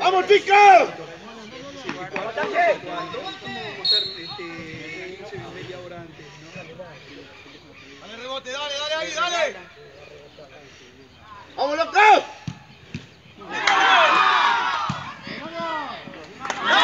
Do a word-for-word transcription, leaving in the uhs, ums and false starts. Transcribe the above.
¡Vamos, chicos! Dale, rebote, dale, dale, ahí, dale. ¡Vamos, loco!